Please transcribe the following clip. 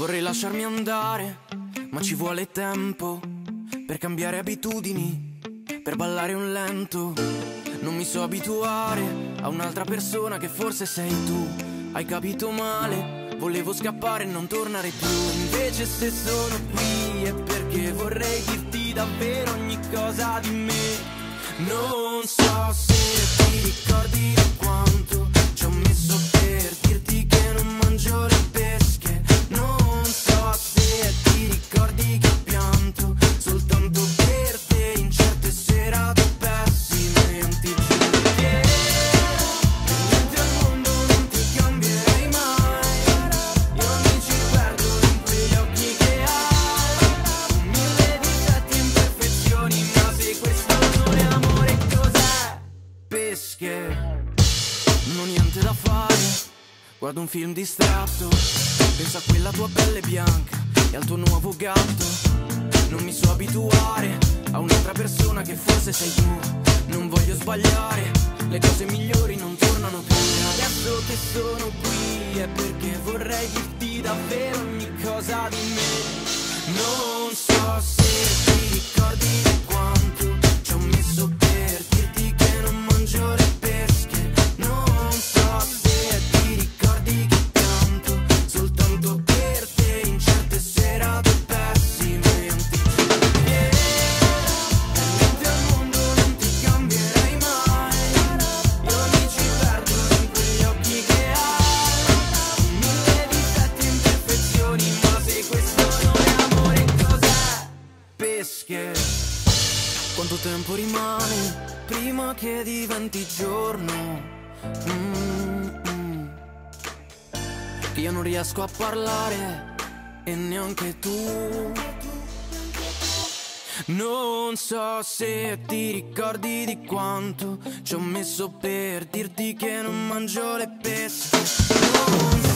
Vorrei lasciarmi andare, ma ci vuole tempo per cambiare abitudini, per ballare un lento. Non mi so abituare a un'altra persona che forse sei tu. Hai capito male, volevo scappare e non tornare più. Invece se sono qui è perché vorrei dirti davvero ogni cosa di me. Non so se ti ricordi di quanto ci ho messo per dirti che non mangio le pesche. Non so se ti ricordi che ho pianto soltanto per te in certe serate pessime. Non ti giuro che per niente al mondo non ti cambierei mai. Io mi ci perdo in quegli occhi che hai, mille difetti e imperfezioni, ma se questo non è amore cos'è? Pesche. Non ho niente da fare, guardo un film distratto, penso a quella tua pelle bianca e al tuo nuovo gatto. Non mi so abituare a un'altra persona che forse sei tu. Non voglio sbagliare, le cose migliori non tornano più. Adesso che sono qui è perché vorrei dirti davvero ogni cosa di me. Non so se ti ricordi di quanto ci ho messo per dirti che non mangio le pesche. Non so se ti ricordi che canto soltanto per te in certe serate pessime. Non ti giuro che per niente al mondo non ti cambierei mai. Io mi ci perdo in quegli occhi che hai, mille difetti e imperfezioni, ma se questo non è amore cos'è? Pesche. Quanto tempo rimane prima che diventi giorno? Che io non riesco a parlare e neanche tu. Non so se ti ricordi di quanto ci ho messo per dirti che non mangio le pesche. Non